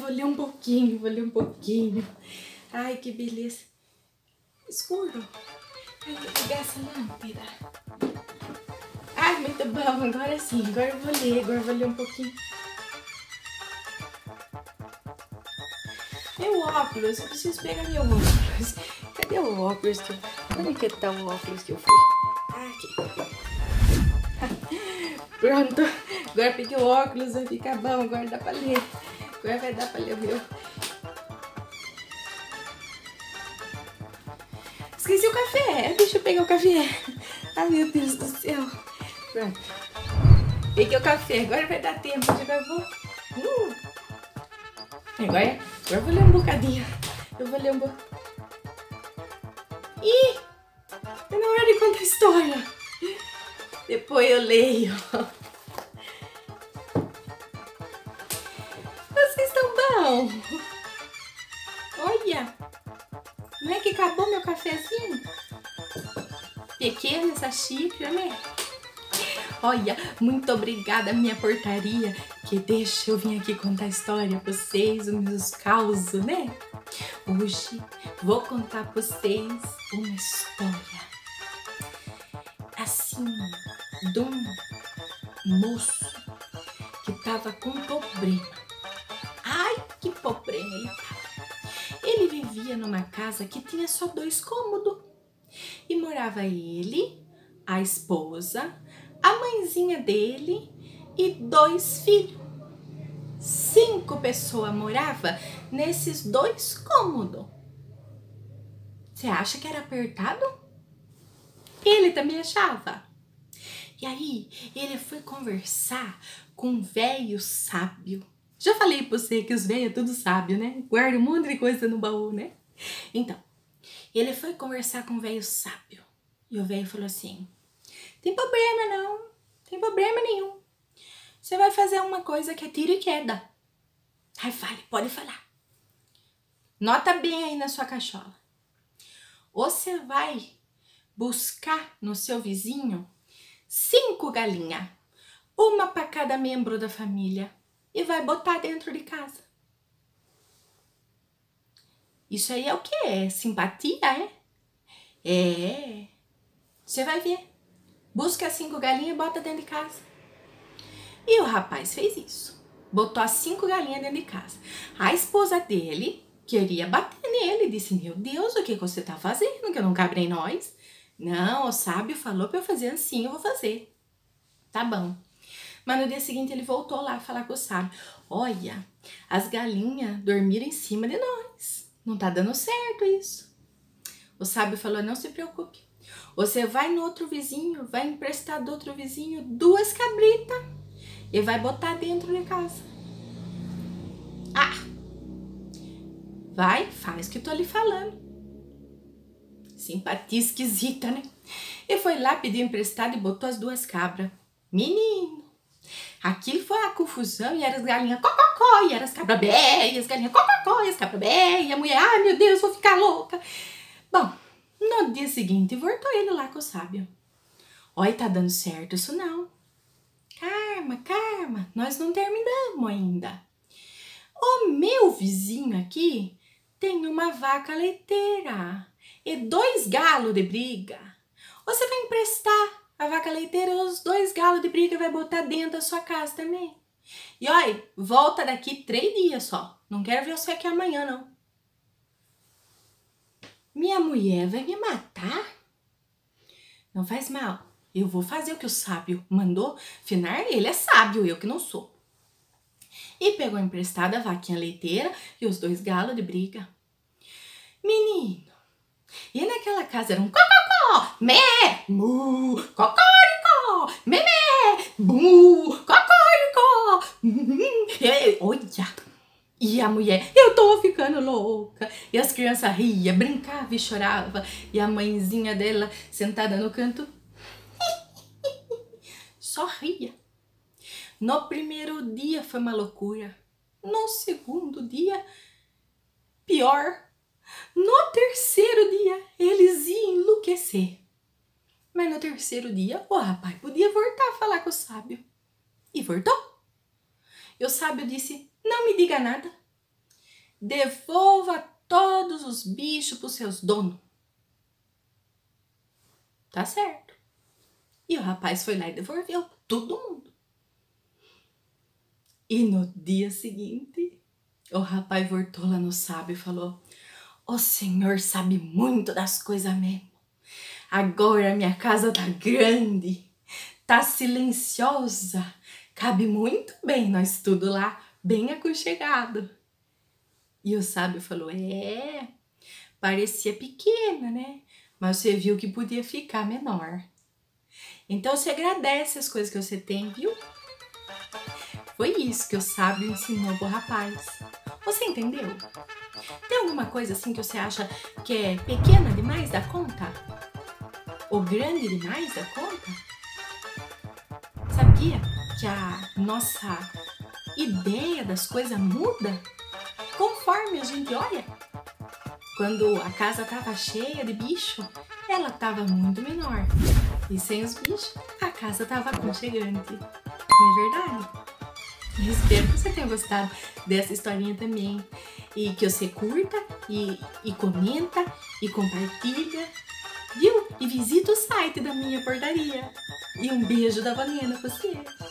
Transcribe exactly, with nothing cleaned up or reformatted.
vou ler um pouquinho, vou ler um pouquinho. Ai, que beleza. Escuro. Ai, vou pegar essa lâmpada. Ai, muito bom. Agora sim, agora eu vou ler, agora eu vou ler um pouquinho. Meu óculos, eu preciso pegar meu óculos. Cadê o óculos que eu... Onde que tá o óculos que eu fui? Ah, aqui. Pronto. Agora peguei o óculos, vai ficar bom. Agora dá pra ler. Agora vai dar pra ler o meu. Esqueci o café. Deixa eu pegar o café. Ai, meu Deus do céu. Pronto. Peguei o café. Agora vai dar tempo. Já vou... Uh. Agora, agora eu vou ler um bocadinho. Eu vou ler um bocadinho. Ih! É na hora de contar a história. Depois eu leio. Vocês estão bom? Olha! Não é que acabou meu cafezinho? Pequena essa xícara, né? Olha, muito obrigada, minha portaria, que deixa eu vir aqui contar a história pra vocês, os meus causos, né? Hoje vou contar pra vocês uma história, assim, de um moço que tava com problema. Ai, que problema ele tava. Ele vivia numa casa que tinha só dois cômodos. E morava ele, a esposa, a mãezinha dele e dois filhos. Cinco pessoas moravam nesses dois cômodos. Você acha que era apertado? Ele também achava. E aí, ele foi conversar com um velho sábio. Já falei pra você que os velhos é tudo sábio, né? Guarda um monte de coisa no baú, né? Então, ele foi conversar com um velho sábio. E o velho falou assim: tem problema não, tem problema nenhum. Você vai fazer uma coisa que é tiro e queda. Ai, fale, pode falar. Nota bem aí na sua cachola. Você vai buscar no seu vizinho cinco galinhas, uma para cada membro da família, e vai botar dentro de casa. Isso aí é o que? É simpatia, é? É. Você vai ver. Busca as cinco galinhas e bota dentro de casa. E o rapaz fez isso. Botou as cinco galinhas dentro de casa. A esposa dele queria bater nele. Disse: meu Deus, o que você tá fazendo? Que não cabe em nós. Não, o sábio falou pra eu fazer assim, eu vou fazer. Tá bom. Mas no dia seguinte ele voltou lá a falar com o sábio: olha, as galinhas dormiram em cima de nós. Não tá dando certo isso. O sábio falou: não se preocupe. Você vai no outro vizinho, vai emprestar do outro vizinho duas cabritas e vai botar dentro de casa. Ah! Vai, faz o que eu tô lhe falando. Simpatia esquisita, né? E foi lá, pediu emprestado e botou as duas cabras. Menino! Aquilo foi uma confusão e eram as galinhas cococó, e eram as cabras bé, e as galinhas cococó, e as cabras bé, e a mulher: ai meu Deus, vou ficar louca. Bom, no dia seguinte voltou ele lá com o sábio. Olha, tá dando certo isso não. Calma, calma, nós não terminamos ainda. O meu vizinho aqui tem uma vaca leiteira e dois galos de briga. Você vai emprestar a vaca leiteira e os dois galos de briga, vai botar dentro da sua casa também. E olha, volta daqui três dias só. Não quero ver você aqui amanhã, não. Minha mulher vai me matar? Não faz mal. Eu vou fazer o que o sábio mandou. Afinal, ele é sábio, eu que não sou. E pegou emprestada a vaquinha leiteira e os dois galos de briga. Menino, e naquela casa era um cococó, mé, mu, cocoricó, mé, mu, cocoricó. Olha, e a mulher: eu tô ficando louca. E as crianças riam, brincavam e choravam. E a mãezinha dela sentada no canto só ria. No primeiro dia foi uma loucura. No segundo dia, pior. No terceiro dia, eles iam enlouquecer. Mas no terceiro dia, o rapaz podia voltar a falar com o sábio. E voltou. E o sábio disse: não me diga nada. devolva todos os bichos para os seus donos. Tá certo. E o rapaz foi lá e devolveu todo mundo. E no dia seguinte, o rapaz voltou lá no sábio e falou: o senhor sabe muito das coisas mesmo. Agora minha casa tá grande, tá silenciosa, cabe muito bem nós tudo lá, bem aconchegado. E o sábio falou: é, parecia pequena, né? Mas você viu que podia ficar menor. Então você agradece as coisas que você tem, viu? Foi isso que o sábio ensinou pro rapaz. Você entendeu? Tem alguma coisa assim que você acha que é pequena demais da conta? Ou grande demais da conta? Sabia que a nossa ideia das coisas muda conforme a gente olha? Quando a casa estava cheia de bicho, ela estava muito menor. E sem os bichos, a casa estava aconchegante. Não é verdade? Eu espero que você tenha gostado dessa historinha também. E que você curta, e, e comenta, e compartilha, viu? E visita o site da minha portaria. E um beijo da Valena pra você.